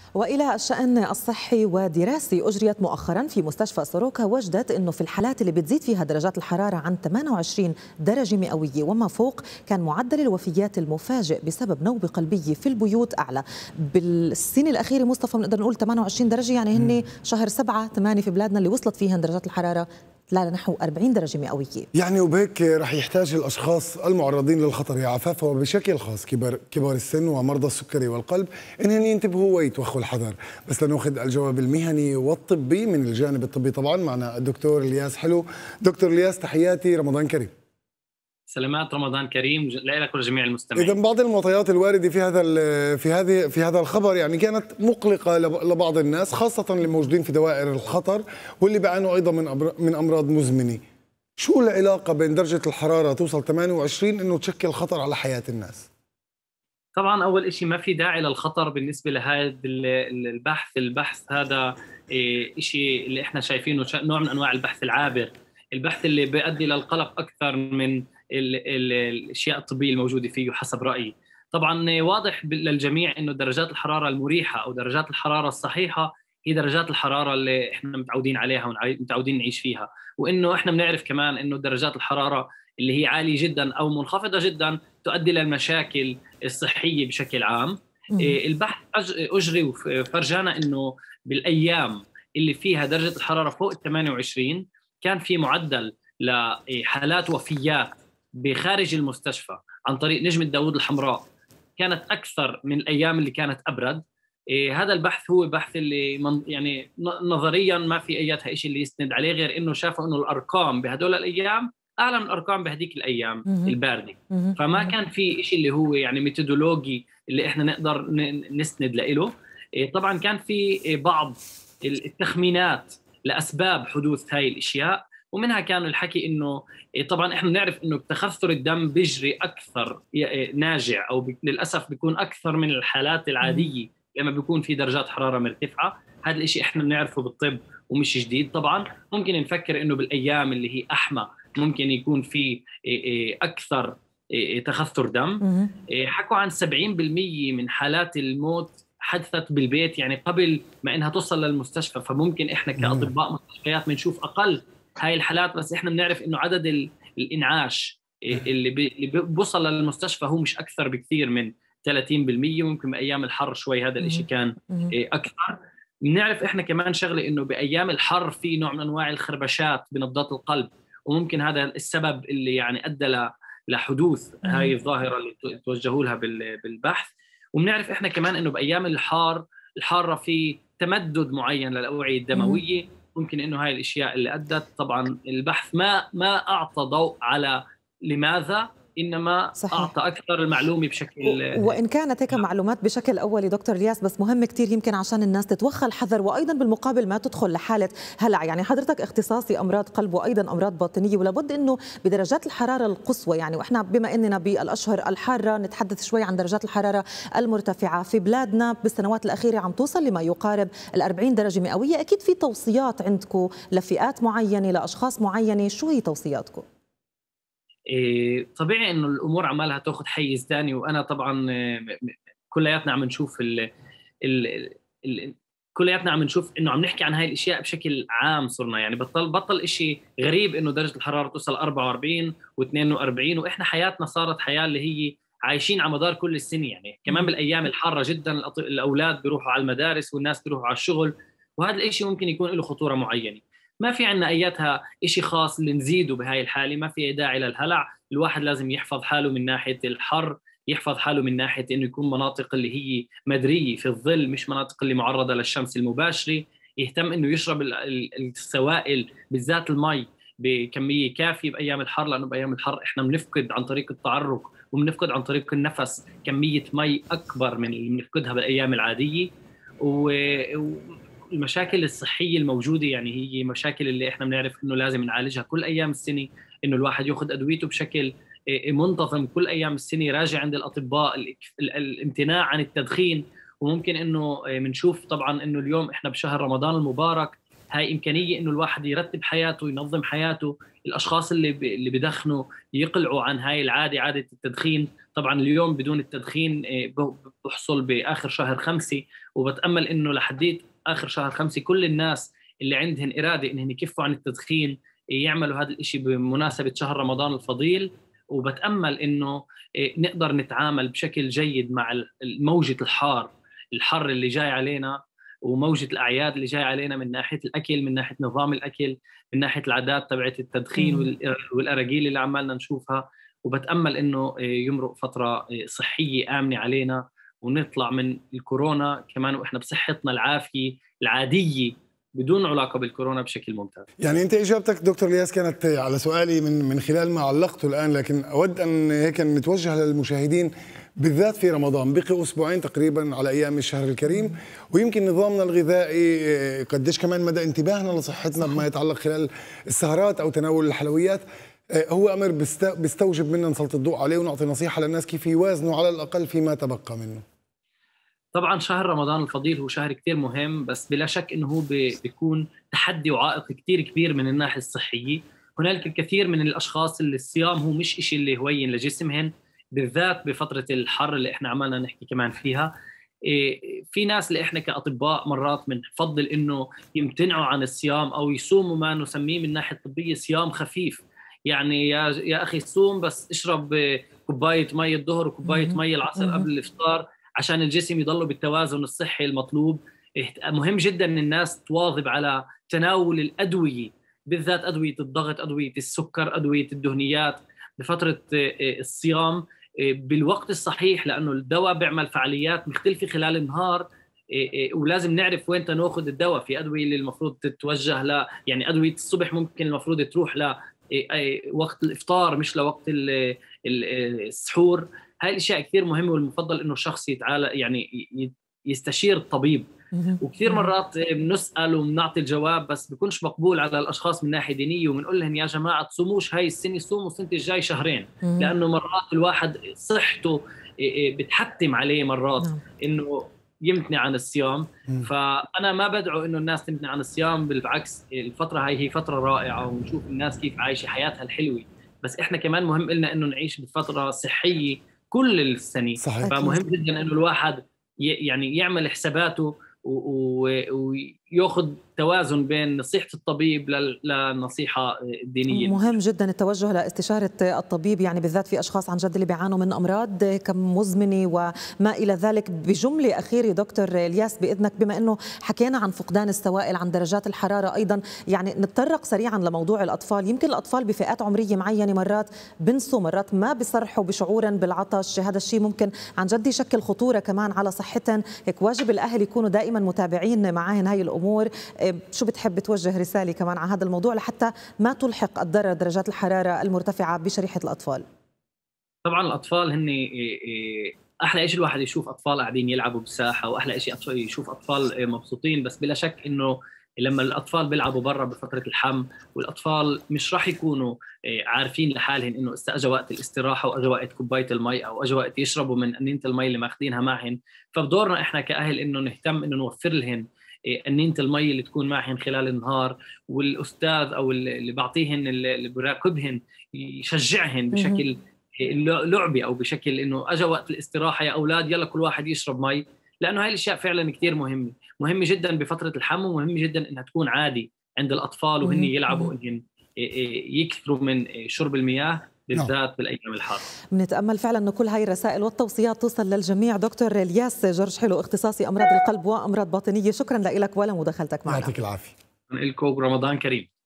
وإلى الشأن الصحي ودراسي أجريت مؤخرا في مستشفى سوروكا وجدت أنه في الحالات اللي بتزيد فيها درجات الحرارة عن 28 درجة مئوية وما فوق كان معدل الوفيات المفاجئ بسبب نوبة قلبية في البيوت أعلى. بالسنة الأخيرة مصطفى بنقدر نقول 28 درجة، يعني هن شهر 7 8 في بلادنا اللي وصلت فيها درجات الحرارة لا لنحو 40 درجة مئوية. يعني وبهيك رح يحتاج الأشخاص المعرضين للخطر يا عفاف وبشكل خاص كبار السن ومرضى السكري والقلب إنهم ينتبهوا ويتوخوا الحذر. بس لنأخذ الجواب المهني والطبي من الجانب الطبي طبعا معنا الدكتور الياس حلو. دكتور الياس تحياتي، رمضان كريم. سلامات، رمضان كريم لك ولجميع المستمعين. إذا بعض المعطيات الواردة في هذا الخبر يعني كانت مقلقة لبعض الناس، خاصة اللي موجودين في دوائر الخطر واللي بيعانوا أيضا من أمراض مزمنة. شو العلاقة بين درجة الحرارة توصل 28 إنه تشكل خطر على حياة الناس؟ طبعا أول شيء ما في داعي للخطر بالنسبة لهذا البحث هذا شيء اللي احنا شايفينه نوع من أنواع البحث العابر، البحث اللي بيؤدي للقلق أكثر من الاشياء الطبيه الموجوده فيه حسب رايي. طبعا واضح للجميع انه درجات الحراره المريحه او درجات الحراره الصحيحه هي درجات الحراره اللي احنا متعودين عليها ومتعودين نعيش فيها، وانه احنا بنعرف كمان انه درجات الحراره اللي هي عاليه جدا او منخفضه جدا تؤدي للمشاكل الصحيه بشكل عام. البحث اجري وفرجانا انه بالايام اللي فيها درجه الحراره فوق 28 كان في معدل لحالات وفيات بخارج المستشفى عن طريق نجمة داوود الحمراء كانت أكثر من الأيام اللي كانت أبرد. هذا البحث هو بحث اللي يعني نظريا ما في أياتها إشي اللي يستند عليه غير إنه شافوا إنه الأرقام بهدول الأيام أعلى من الأرقام بهديك الأيام الباردة، فما كان في إشي اللي هو يعني ميثودولوجي اللي إحنا نقدر نسند له. طبعا كان في بعض التخمينات لأسباب حدوث هاي الأشياء، ومنها كان الحكي انه طبعا احنا نعرف انه تخثر الدم بيجري اكثر ناجع او للاسف بيكون اكثر من الحالات العاديه لما بيكون في درجات حراره مرتفعه. هذا الشيء احنا بنعرفه بالطب ومش جديد. طبعا ممكن نفكر انه بالايام اللي هي احمى ممكن يكون في اكثر تخثر دم. حكوا عن 70% من حالات الموت حدثت بالبيت، يعني قبل ما انها توصل للمستشفى، فممكن احنا كاطباء مستشفيات بنشوف اقل هاي الحالات، بس احنا بنعرف انه عدد الانعاش اللي بيوصل للمستشفى هو مش اكثر بكثير من 30%، ممكن بايام الحر شوي هذا الاشي كان اكثر. بنعرف احنا كمان شغله انه بايام الحر في نوع من انواع الخربشات بنبضات القلب، وممكن هذا السبب اللي يعني ادى لحدوث هاي الظاهره اللي توجهوا لها بالبحث. وبنعرف احنا كمان انه بايام الحاره في تمدد معين للاوعيه الدمويه، ممكن انه هاي الاشياء اللي ادت. طبعا البحث ما اعطى ضوء على لماذا، انما صحيح. اعطى اكثر المعلومه بشكل وان كانت هيك معلومات بشكل اولي دكتور الياس، بس مهم كثير يمكن عشان الناس تتوخى الحذر، وايضا بالمقابل ما تدخل لحاله هلع. يعني حضرتك اختصاصي امراض قلب وايضا امراض باطنيه، ولابد انه بدرجات الحراره القصوى، يعني واحنا بما اننا بالاشهر الحاره نتحدث شوي عن درجات الحراره المرتفعه في بلادنا بالسنوات الاخيره عم توصل لما يقارب ال40 درجه مئويه. اكيد في توصيات عندكم لفئات معينه لاشخاص معينه، شو هي توصياتكم؟ طبيعي انه الامور عمالها تاخذ حيز ثاني، وانا طبعا كلياتنا عم نشوف كلياتنا عم نشوف انه عم نحكي عن هاي الاشياء بشكل عام. صرنا يعني بطل إشي غريب انه درجه الحراره توصل 44 و42، واحنا حياتنا صارت حياه اللي هي عايشين على مدار كل السنه. يعني كمان بالايام الحاره جدا الاولاد بيروحوا على المدارس والناس بيروحوا على الشغل، وهذا الإشي ممكن يكون له خطوره معينه. ما في عنا اياتها إشي خاص اللي نزيده بهاي الحاله، ما في داعي للهلع. الواحد لازم يحفظ حاله من ناحيه الحر، يحفظ حاله من ناحيه انه يكون مناطق اللي هي مدريه في الظل، مش مناطق اللي معرضه للشمس المباشره. يهتم انه يشرب السوائل بالذات المي بكميه كافيه بايام الحر، لانه بايام الحر احنا بنفقد عن طريق التعرق وبنفقد عن طريق النفس كميه مي اكبر من اللي بنفقدها بالايام العاديه. المشاكل الصحيه الموجوده يعني هي مشاكل اللي احنا بنعرف انه لازم نعالجها كل ايام السنه، انه الواحد ياخذ ادويته بشكل منتظم كل ايام السنه، راجع عند الاطباء، الامتناع عن التدخين. وممكن انه بنشوف طبعا انه اليوم احنا بشهر رمضان المبارك، هاي إمكانية إنه الواحد يرتب حياته، ينظم حياته. الأشخاص اللي بدخنوا يقلعوا عن هاي العادة، عادة التدخين. طبعا اليوم بدون التدخين بحصل بآخر شهر 5، وبتأمل إنه لحديت آخر شهر 5 كل الناس اللي عندهم إرادة إنهم يكفوا عن التدخين يعملوا هذا الإشي بمناسبة شهر رمضان الفضيل. وبتأمل إنه نقدر نتعامل بشكل جيد مع موجة الحر اللي جاي علينا، وموجة الأعياد اللي جاي علينا، من ناحية الأكل، من ناحية نظام الأكل، من ناحية العادات تبعت التدخين والأراجيل اللي عمالنا نشوفها. وبتأمل إنه يمرق فترة صحية آمنة علينا، ونطلع من الكورونا كمان وإحنا بصحتنا العافية العادية بدون علاقة بالكورونا بشكل ممتاز. يعني أنت إجابتك دكتور الياس كانت على سؤالي من خلال ما علقته الآن، لكن أود أن هيك نتوجه للمشاهدين بالذات في رمضان. بقي أسبوعين تقريبا على أيام الشهر الكريم، ويمكن نظامنا الغذائي قديش كمان مدى انتباهنا لصحتنا بما يتعلق خلال السهرات أو تناول الحلويات هو أمر بيستوجب منا نسلط الضوء عليه ونعطي نصيحة للناس كيف يوازنوا على الأقل فيما تبقى منه. طبعا شهر رمضان الفضيل هو شهر كتير مهم، بس بلا شك انه هو بيكون تحدي وعائق كتير كبير من الناحية الصحية. هنالك الكثير من الاشخاص اللي الصيام هو مش إشي اللي هوين لجسمهم، بالذات بفترة الحر اللي احنا عمالنا نحكي كمان فيها. في ناس اللي احنا كأطباء مرات بنفضل انه يمتنعوا عن الصيام او يصوموا ما نسميه من ناحية طبية صيام خفيف. يعني يا اخي صوم بس اشرب كوباية مي الظهر وكوباية مي العصر قبل الافطار عشان الجسم يضله بالتوازن الصحي المطلوب. مهم جدا ان الناس تواظب على تناول الادويه، بالذات ادويه الضغط، ادويه السكر، ادويه الدهنيات بفتره الصيام بالوقت الصحيح، لانه الدواء بيعمل فعاليات مختلفه خلال النهار، ولازم نعرف وين ناخذ الدواء. في ادويه اللي المفروض تتوجه يعني ادويه الصبح ممكن المفروض تروح وقت الافطار مش لوقت السحور. هاي الاشياء كثير مهمه، والمفضل انه الشخص يعني يستشير الطبيب. وكثير مرات بنسال وبنعطي الجواب بس بيكونش مقبول على الاشخاص من ناحيه دينيه، وبنقول لهم يا جماعه تصوموش هاي السنه، صوموا السنه الجاي شهرين، لانه مرات الواحد صحته بتحتم عليه مرات انه يمتنع عن الصيام. فانا ما بدعو انه الناس تمتنع عن الصيام، بالعكس الفتره هاي هي فتره رائعه ونشوف الناس كيف عايشه حياتها الحلوه، بس احنا كمان مهم لنا انه نعيش بفتره صحيه كل السنه. صحيح. فمهم جدا انه الواحد يعني يعمل حساباته وياخذ توازن بين نصيحة الطبيب للنصيحة الدينية. مهم جدا التوجه لاستشارة الطبيب، يعني بالذات في أشخاص عن جد اللي بيعانوا من أمراض مزمنة وما إلى ذلك. بجملة أخيرة دكتور الياس بإذنك، بما أنه حكينا عن فقدان السوائل، عن درجات الحرارة أيضا، يعني نتطرق سريعا لموضوع الأطفال. يمكن الأطفال بفئات عمرية معينة مرات بنسوا، مرات ما بيصرحوا بشعورا بالعطش. هذا الشيء ممكن عن جد يشكل خطورة كمان على صحتهم. هيك واجب الأهل يكونوا دائما متابعين معاهن هاي الأمور. شو بتحب توجه رسالة كمان على هذا الموضوع لحتى ما تلحق الضرر درجات الحرارة المرتفعة بشريحة الأطفال؟ طبعا الأطفال هن أحلى شيء الواحد يشوف أطفال قاعدين يلعبوا بالساحة، وأحلى شيء يشوف أطفال مبسوطين. بس بلا شك إنه لما الأطفال بيلعبوا برا بفترة الحم، والأطفال مش راح يكونوا عارفين لحالهم إنه أجا وقت الاستراحة وأجا وقت كوباية المي أو أجا وقت يشربوا من أنينة المي اللي ماخذينها معهم. فبدورنا إحنا كأهل إنه نهتم إنه نوفر لهم أنينة المي اللي تكون معهم خلال النهار، والأستاذ أو اللي بعطيهن اللي براقبهن يشجعهن بشكل لعبي أو بشكل إنه أجا وقت الاستراحة يا أولاد يلا كل واحد يشرب مي، لأنه هاي الأشياء فعلا كتير مهمة جدا بفترة الحمل، ومهم جدا إنها تكون عادي عند الأطفال وهن يلعبوا إنهم يكثروا من شرب المياه بالذات بالايام الحاره. بنتامل فعلا انه كل هاي الرسائل والتوصيات توصل للجميع. دكتور الياس جورج حلو، اختصاصي امراض القلب وامراض باطنيه، شكرا لك ولمداخلتك معنا. يعطيك العافيه. لكم رمضان كريم.